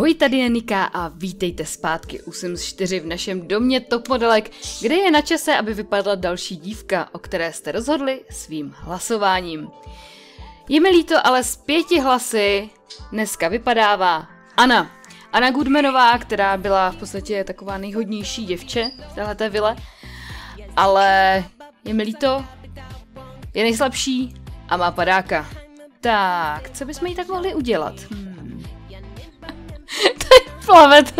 Ahoj, tady je Nika a vítejte zpátky u Sims 4 v našem domě top modelek, kde je na čase, aby vypadla další dívka, o které jste rozhodli svým hlasováním. Je mi líto, ale z 5 hlasy dneska vypadává Anna. Anna Goodmanová, která byla v podstatě taková nejhodnější děvče v téhleté vile, ale je mi líto, je nejslabší a má padáka. Tak, co bychom jí tak mohli udělat? Tady plave to.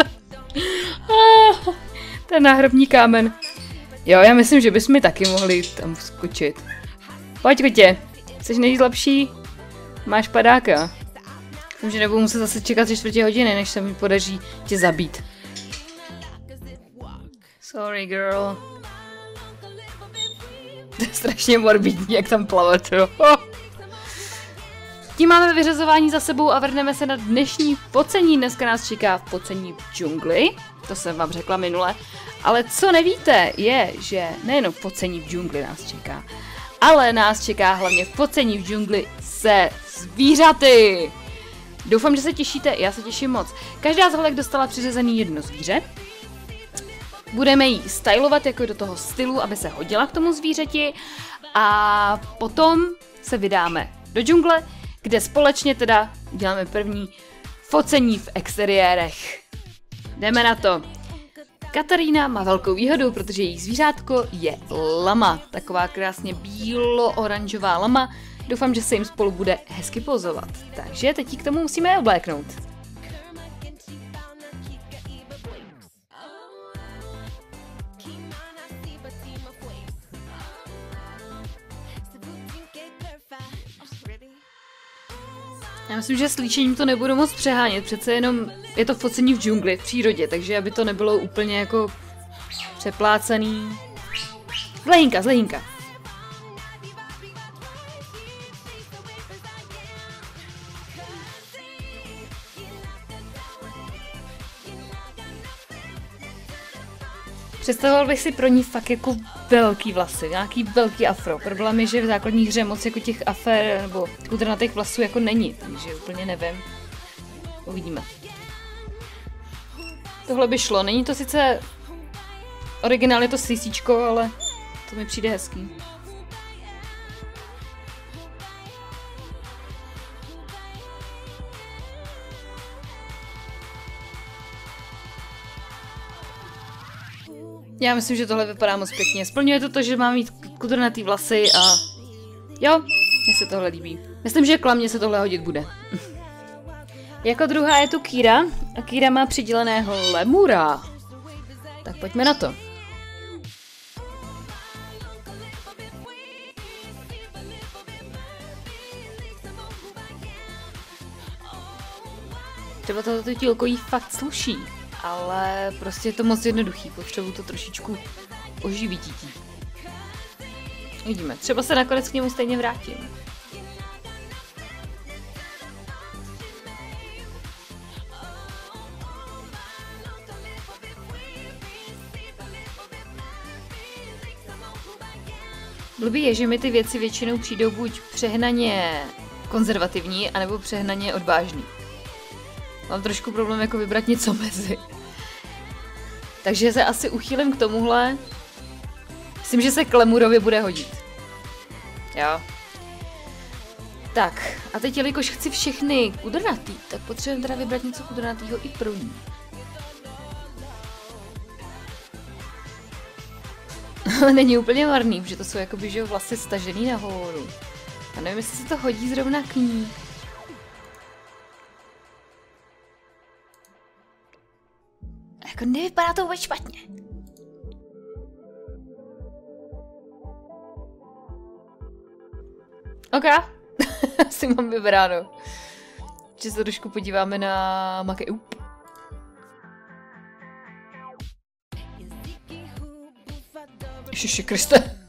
Ten náhrobní kámen. Jo, já myslím, že bychom taky mohli tam skočit. Pojď, kotě. Jsi nejlepší? Máš padáka. Myslím, že nebudu muset zase čekat 3/4 hodiny, než se mi podaří tě zabít. Sorry, girl. To je strašně morbidní, jak tam plave to. Tím máme vyřazování za sebou a vrhneme se na dnešní focení. Dneska nás čeká focení v džungli, to jsem vám řekla minule. Ale co nevíte, je, že nejenom focení v džungli nás čeká, ale nás čeká hlavně focení v džungli se zvířaty. Doufám, že se těšíte, já se těším moc. Každá z holek dostala přiřazený jedno zvíře. Budeme jí stylovat jako do toho stylu, aby se hodila k tomu zvířeti. A potom se vydáme do džungle, kde společně teda děláme první focení v exteriérech. Jdeme na to. Katarína má velkou výhodu, protože její zvířátko je lama. Taková krásně bílo-oranžová lama. Doufám, že se jim spolu bude hezky pozovat. Takže teď k tomu musíme obléknout. Já myslím, že s líčením to nebudu moc přehánět, přece jenom je to focení v džungli, v přírodě, takže aby to nebylo úplně jako přeplácaný. Zlehínka, zlehínka. Představoval bych si pro ní fakt jako velký vlasy, nějaký velký afro. Problém je, že v základní hře moc jako těch afér nebo kudrnatých vlasů jako není, takže úplně nevím. Uvidíme. Tohle by šlo, není to sice originálně to sisíčko, ale to mi přijde hezký. Já myslím, že tohle vypadá moc pěkně. Splňuje to, že mám mít kudrnatý vlasy a jo, mně se tohle líbí. Myslím, že klamně se tohle hodit bude. Jako druhá je tu Kira a Kira má přiděleného lemura. Tak pojďme na to. Třeba tohleto tílko jí fakt sluší. Ale prostě je to moc jednoduchý, potřebuji to trošičku oživit. Vidíme, třeba se nakonec k němu stejně vrátím. Blbý je, že mi ty věci většinou přijdou buď přehnaně konzervativní, anebo přehnaně odvážný. Mám trošku problém jako vybrat něco mezi. Takže se asi uchýlím k tomuhle. Myslím, že se k lemurovi bude hodit. Jo. Tak, a teď jelikož chci všechny kudrnatý, tak potřebujeme teda vybrat něco kudrnatýho i pro ní. Ale není úplně marný, protože to jsou jakoby, že vlasy stažený nahoru. A nevím, jestli se to hodí zrovna k ní. Jako nevypadá to vůbec špatně. OK. Asi mám vybráno. Že se trošku podíváme na Makeup. Ježiši Kriste.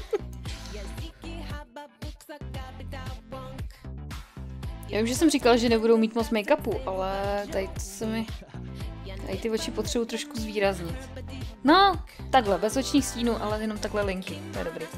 Já vím, že jsem říkal, že nebudou mít moc make-upu, ale tady to se mi... Tady ty oči potřebuji trošku zvýraznit. No, takhle, bez očních stínů, ale jenom takhle linky, to je dobrý.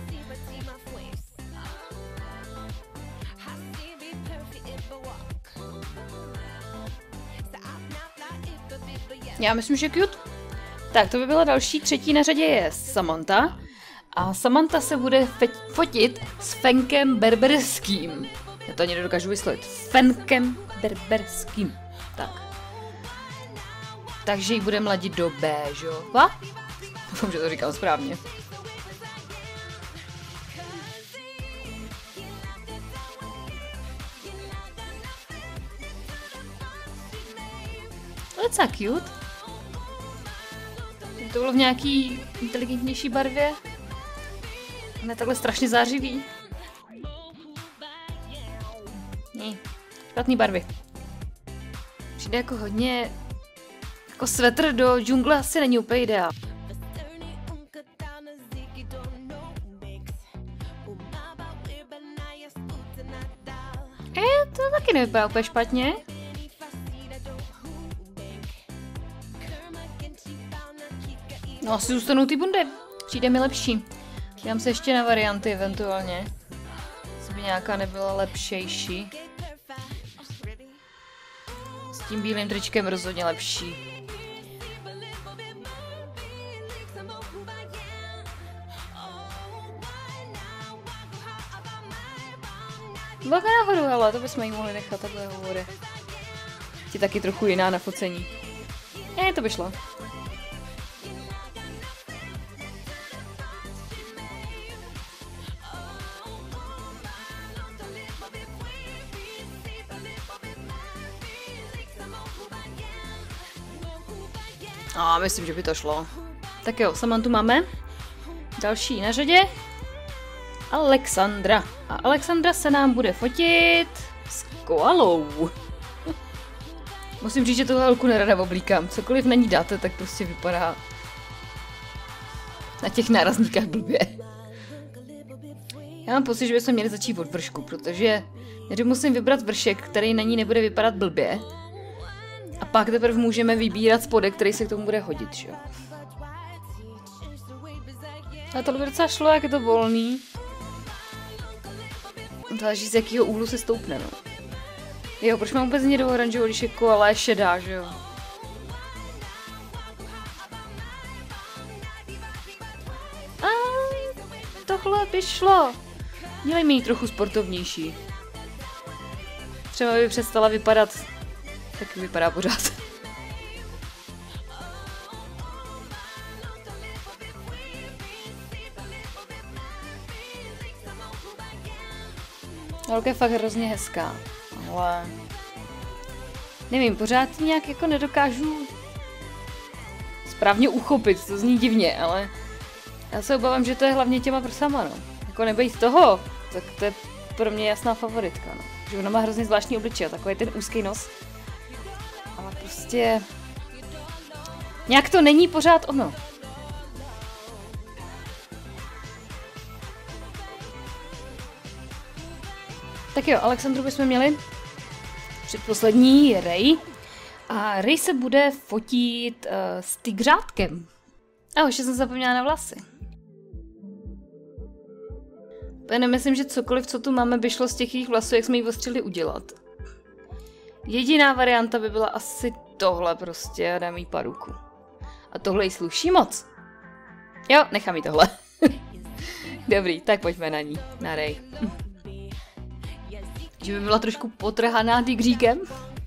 Já myslím, že cute. Tak, to by byla další. Třetí na řadě je Samantha. A Samantha se bude fotit s Fenkem Berberským. Já to ani nedokážu vyslovit. Fenkem Berberským. Tak. Takže ji bude mladit do béžova. Doufám, že to říkám správně. That's a cute. To bylo v nějaký inteligentnější barvě. Ne takhle strašně zářivý. Ne, špatný barvy. Přijde jako hodně... Jako svetr do džungle asi není úplně ideál. To taky nevypadá úplně špatně. No asi zůstanou ty bundy. Přijde mi lepší. Dám se ještě na varianty eventuálně. Jestli by nějaká nebyla lepšejší. S tím bílým tričkem rozhodně lepší. Bacha nahoru, ale to bychom jí mohli nechat takhle hovory. Ti taky trochu jiná na focení. To by šlo. Myslím, že by to šlo. Tak jo, Samanthu máme. Další na řadě. Alexandra. A Alexandra se nám bude fotit s koalou. Musím říct, že tohle holku nerada oblíkám. Cokoliv na ní dáte, tak prostě vypadá na těch nárazníkách blbě. Já mám pocit, že bychom měli začít od vršku, protože musím vybrat vršek, který na ní nebude vypadat blbě. A pak teprve můžeme vybírat spodek, který se k tomu bude hodit, že jo. A tohle by docela šlo, jak je to volný. Záleží, z jakého úhlu se stoupne, no. Jo, proč mám vůbec hnědou oranžovou, když je koala je šedá, že jo. A tohle by šlo. Měli mi ji trochu sportovnější. Třeba by přestala vypadat, tak vypadá pořád. Holka je fakt hrozně hezká, ale nevím, pořád nějak jako nedokážu správně uchopit, to zní divně, ale já se obávám, že to je hlavně těma prsama, no. Jako nebejt toho, tak to je pro mě jasná favoritka, no. Že ona má hrozně zvláštní obličej, takový ten úzký nos, ale prostě nějak to není pořád ono. Tak jo, Alexandru bychom měli. Předposlední je Ray. A Ray se bude fotit s tygřátkem. A ještě jsem zapomněla na vlasy. Nemyslím, že cokoliv, co tu máme, by šlo z těch jejich vlasů, jak jsme jí ostřili udělat. Jediná varianta by byla asi tohle prostě a dám jí paruku. A tohle jí sluší moc. Jo, nechám jí tohle. Dobrý, tak pojďme na ní, na Ray. Že by byla trošku potrhaná tygříkem.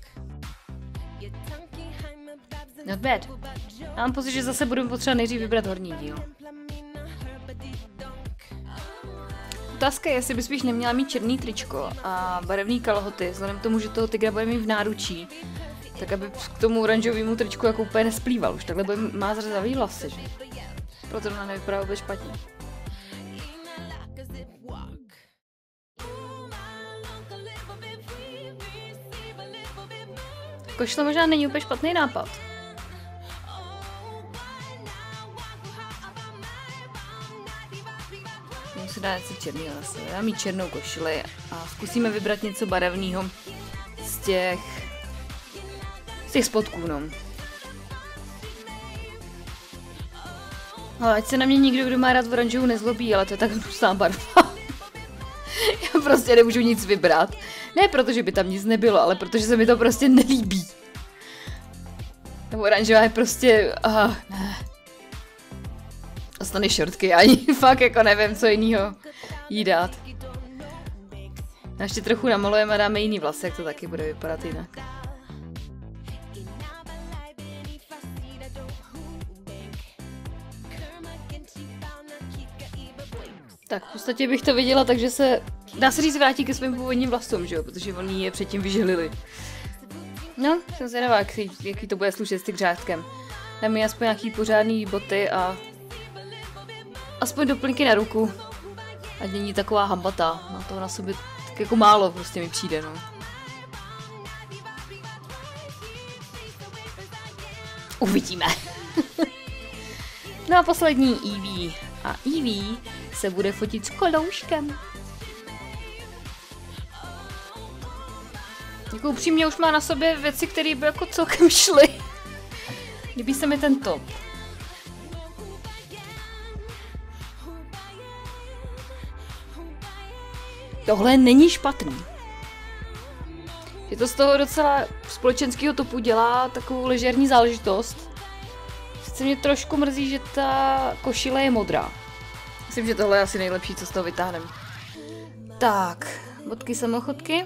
Not bad. Já mám pocit, že zase budu potřeba nejdřív vybrat horní díl. Otázka je, jestli by spíš neměla mít černý tričko a barevný kalhoty, vzhledem k tomu, že toho tygra bude mít v náručí, tak aby k tomu oranžovému tričku jako úplně nesplýval. Už takhle má zřezavý vlasy, že? Proto ona nevypadá vůbec špatně. Košle možná není úplně špatný nápad. Musím dát něco černýho zase. Dám mít černou košili a zkusíme vybrat něco barevného z těch spodků, no. Ale ať se na mě nikdo, kdo má rád oranžovou, nezlobí, ale to je tak hnusná barva. Já prostě nemůžu nic vybrat. Ne protože by tam nic nebylo, ale protože se mi to prostě nelíbí. Nebo oranžová je prostě... ne. Ostane šortky, ani fakt jako nevím, co jinýho jí dát. A ještě trochu namalujeme a dáme jiný vlasy, jak to taky bude vypadat jinak. Tak v podstatě bych to viděla, takže se, dá se říct, vrátí ke svým původním vlasům, že jo, protože oni je předtím vyželili. No, jsem zvědavá, jaký to bude slušet s tím řádkem. Dám mi aspoň nějaký pořádný boty a aspoň doplňky na ruku. Ať není taková hambata, na to na sobě tak jako málo prostě mi přijde, no. Uvidíme. No a poslední Evie. A Evie se bude fotit s kolouškem. Jako upřímně už má na sobě věci, které by jako celkem šly. Líbí se mi ten top. Tohle není špatný. Že to z toho docela společenského topu dělá takovou ležerní záležitost. Sice mě trošku mrzí, že ta košile je modrá. Myslím, že tohle je asi nejlepší, co z toho vytáhneme. Tak, bodky samochodky.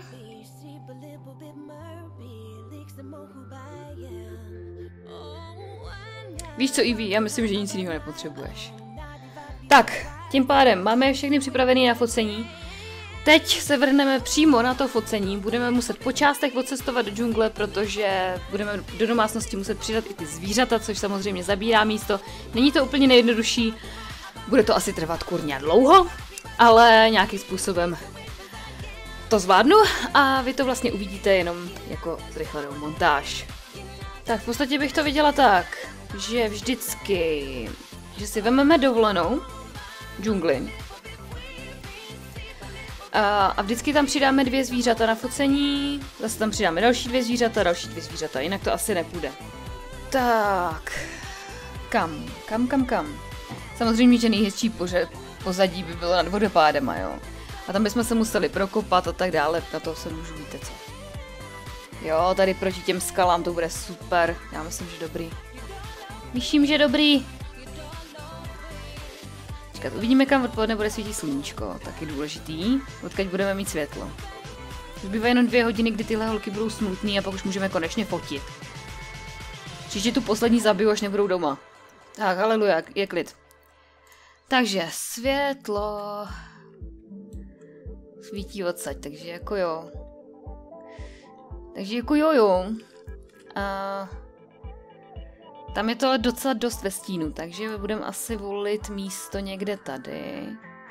Víš co, Evie, já myslím, že nic jiného nepotřebuješ. Tak, tím pádem máme všechny připravené na focení. Teď se vrhneme přímo na to focení, budeme muset po částech odcestovat do džungle, protože budeme do domácnosti muset přidat i ty zvířata, což samozřejmě zabírá místo. Není to úplně nejjednodušší, bude to asi trvat kurňa dlouho, ale nějakým způsobem to zvládnu a vy to vlastně uvidíte jenom jako zrychlenou montáž. Tak v podstatě bych to viděla tak, že vždycky, že si vezmeme dovolenou džungli, a vždycky tam přidáme 2 zvířata na focení, zase tam přidáme další 2 zvířata, jinak to asi nepůjde. Tak, kam? Samozřejmě, že nejhezčí pozadí by bylo nad vodopádem, jo. A tam bychom se museli prokopat a tak dále, na to se můžu, víte co. Jo, tady proti těm skalám to bude super, já myslím, že dobrý. Myslím, že dobrý. Uvidíme, kam odpoledne bude svítit sluníčko, taky důležitý, odkud budeme mít světlo. Zbývají jenom 2 hodiny, kdy tyhle holky budou smutný a pak už můžeme konečně fotit. Příště tu poslední zabiju, až nebudou doma. Tak, haleluja, je klid. Takže, světlo... Svítí odsaď, takže jako jo. A... Tam je to docela dost ve stínu, takže budeme asi volit místo někde tady,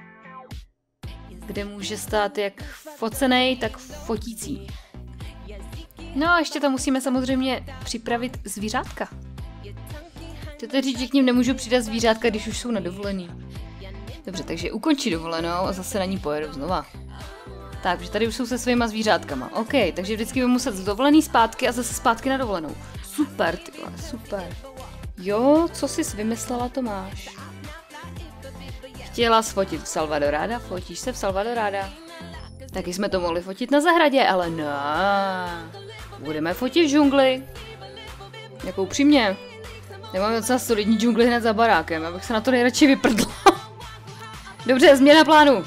kde může stát jak focenej, tak fotící. No a ještě tam musíme samozřejmě připravit zvířátka. Chcete říct, že k ním nemůžu přidat zvířátka, když už jsou na dovolený. Dobře, takže ukončí dovolenou a zase na ní pojedu znova. Tak, protože tady už jsou se svýma zvířátkama. OK, takže vždycky budu muset z dovolený zpátky a zase zpátky na dovolenou. Super, ty vole, super. Jo, co jsi vymyslela, to máš. Chtěla sfotit v Salvadoráda, fotíš se v Salvadoráda. Taky jsme to mohli fotit na zahradě, ale ne. Budeme fotit v džungli. Jako upřímně. Nemáme docela solidní džungli hned za barákem, abych se na to nejradši vyprdla. Dobře, změna plánu.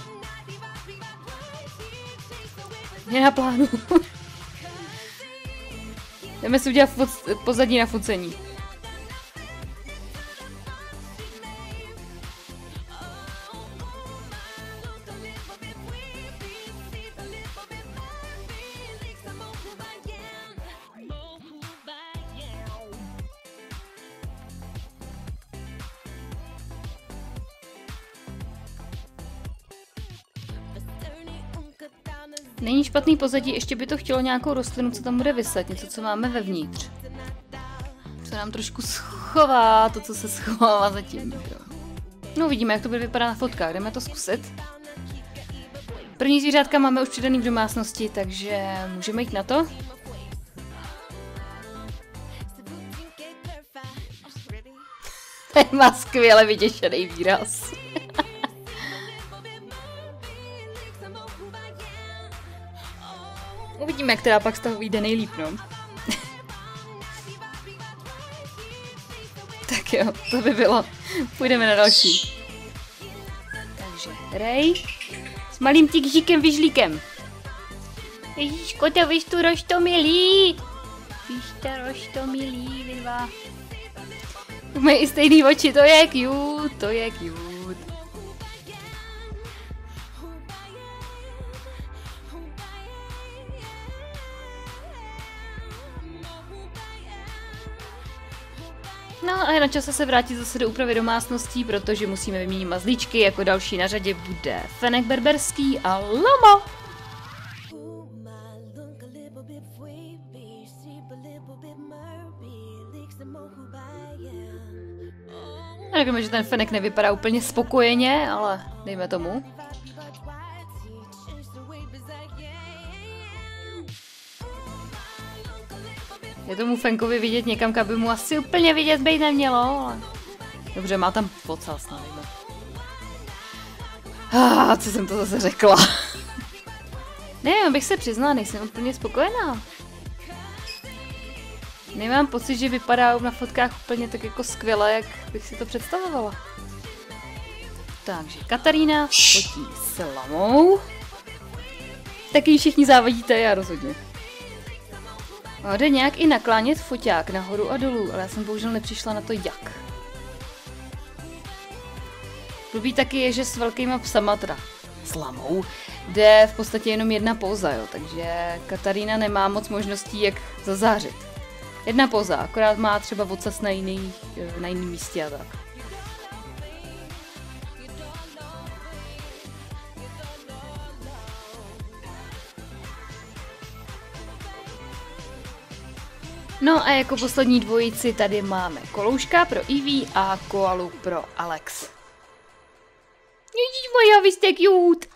Změna plánu. Jdeme si udělat pozadí na focení. Není špatný pozadí, ještě by to chtělo nějakou rostlinu, co tam bude vyset, něco, co máme vevnitř. Co nám trošku schová to, co se schovává zatím. Jo. No uvidíme, jak to bude vypadat na fotkách, jdeme to zkusit. První zvířátka máme už přidaný v domácnosti, takže můžeme jít na to. Ten má skvěle vyděšený výraz. Uvidíme, která pak z toho vyjde nejlíp, no. jo, to by bylo. Půjdeme na další. Takže Ray s malým tygříkem vyžlíkem. Ježíško, to víš tu roštomilý. Víš to roštomilý, vy dva. Mají i stejný oči, to je cute, to je cute. No a je na čase se vrátit zase do úpravy domácností, protože musíme vyměnit mazlíčky. Jako další na řadě bude Fenek Berberský a Lomo. Já nevím, že ten Fenek nevypadá úplně spokojeně, ale dejme tomu. Je tomu Fenkovi vidět někam, kam by mu asi úplně vidět být nemělo, ale... Dobře, má tam ocas, nevím. Co jsem to zase řekla? Nevím, abych se přiznala, nejsem úplně spokojená. Nemám pocit, že vypadá na fotkách úplně tak jako skvěle, jak bych si to představovala. Takže Katarína fotí s Lamou. Taky všichni závodíte, já rozhodně. No, jde nějak i naklánět foťák nahoru a dolů, ale já jsem bohužel nepřišla na to jak. Blbý taky je, že s velkýma psama, teda s Lamou, jde v podstatě jenom jedna póza, jo, takže Katarína nemá moc možností, jak zazářit. Jedna póza, akorát má třeba ocas na jiném místě a tak. No a jako poslední dvojici tady máme Kolouška pro Evie a Koalu pro Alex. Ježíš moja, vy jste cute!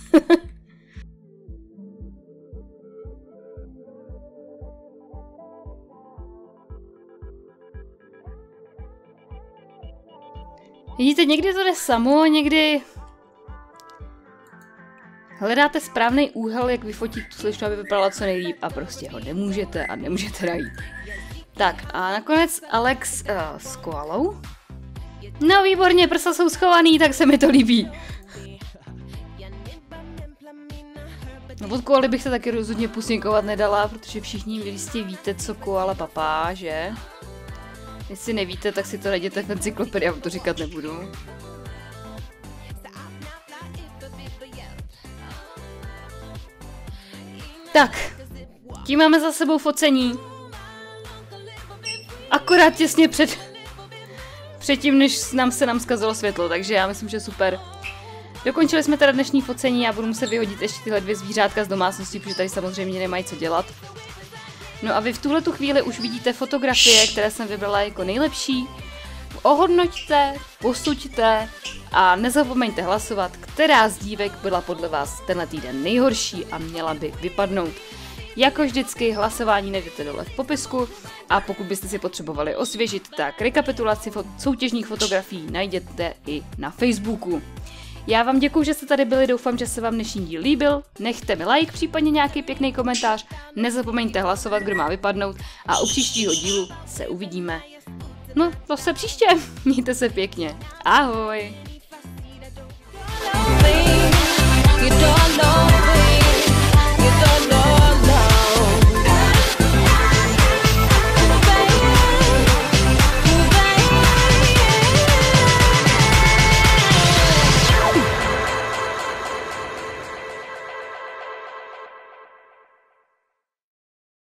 Vidíte, někdy to jde samo, někdy... Hledáte správný úhel, jak vyfotit tu slečnu, aby vypadala co nejlíp a prostě ho nemůžete a nemůžete najít. Tak a nakonec Alex s Koalou. No výborně, prsa jsou schovaný, tak se mi to líbí. No od Koaly bych se taky rozhodně pusněkovat nedala, protože všichni jistě víte, co Koala papá, že? Jestli nevíte, tak si to najděte v encyklopedii, já vám to říkat nebudu. Tak, tím máme za sebou focení. Akorát těsně předtím, než nám zkazilo světlo, takže já myslím, že super. Dokončili jsme teda dnešní focení, já budu muset vyhodit ještě tyhle dvě zvířátka z domácnosti, protože tady samozřejmě nemají co dělat. No a vy v tuhletu chvíli už vidíte fotografie, které jsem vybrala jako nejlepší. Ohodnoťte, posuďte a nezapomeňte hlasovat, která z dívek byla podle vás tenhle týden nejhorší a měla by vypadnout. Jako vždycky hlasování najdete dole v popisku a pokud byste si potřebovali osvěžit, tak rekapitulaci soutěžních fotografií najděte i na Facebooku. Já vám děkuju, že jste tady byli, doufám, že se vám dnešní díl líbil, nechte mi like, případně nějaký pěkný komentář, nezapomeňte hlasovat, kdo má vypadnout a u příštího dílu se uvidíme. No, to se příště, mějte se pěkně, ahoj!